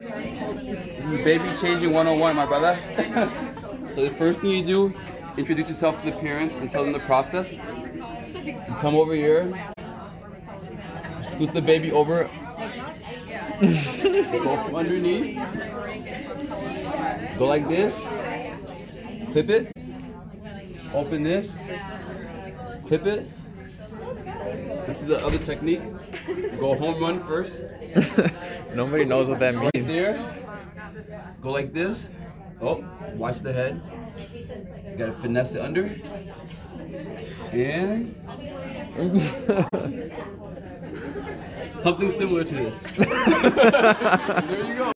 This is baby changing 101, my brother. So the first thing you do, introduce yourself to the parents and tell them the process. You come over here, scoot the baby over, go from underneath, go like this, clip it, open this, clip it. This is the other technique. Go home run first. Nobody knows what that means. Right there. Go like this. Oh, watch the head. You gotta finesse it under. And something similar to this. There you go.